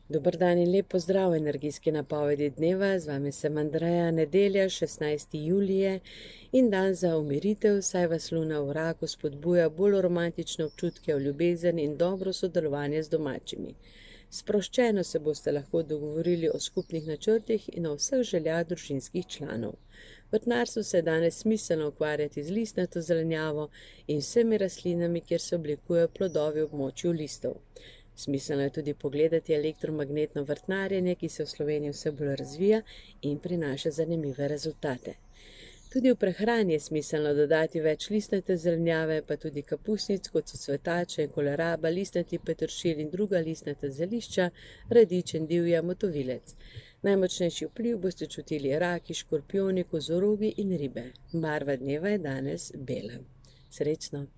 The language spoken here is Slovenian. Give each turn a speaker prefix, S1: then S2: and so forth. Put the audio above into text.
S1: Dober dan in lep pozdrav v energijski napovedi dneva, z vami sem Andreja, nedelja 16. julije in dan za umiritev, saj vas luna v raku spodbuja bolj romantične občutke v ljubezen in dobro sodelovanje z domačimi. Sproščeno se boste lahko dogovorili o skupnih načrtih in o vseh željah družinskih članov. Vrtnarstvu se je danes smiselno ukvarjati z listnato zelenjavo in vsemi rastlinami, kjer se oblikujejo plodovi v območju listov. Smiselno je tudi pogledati elektromagnetno vrtnarjenje, ki se v Sloveniji vse bolj razvija in prinaša zanimive rezultate. Tudi v prehrani je smiselno dodati več listnate zelenjave, pa tudi kapusnic, kot so cvetače in koleraba, listnati peteršilj in druga listnata zelišča, radič in divja motovilec. Najmočnejši vpliv boste čutili raki, škorpijoni, kozorogi in ribe. Barva dneva je danes bela. Srečno!